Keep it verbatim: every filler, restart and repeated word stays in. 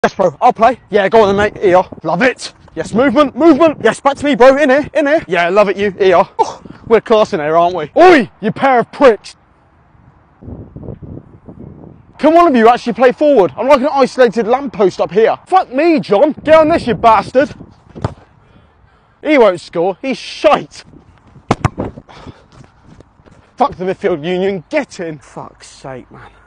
Yes, bro, I'll play. Yeah, go on then, mate. Here. Love it. Yes, movement, movement. Yes, back to me, bro. In here, in here. Yeah, love it, you. Here. Oh, we're class in here, aren't we? Oi, you pair of pricks. Can one of you actually play forward? I'm like an isolated lamppost up here. Fuck me, John. Get on this, you bastard. He won't score. He's shite. Fuck the midfield union. Get in. Fuck's sake, man.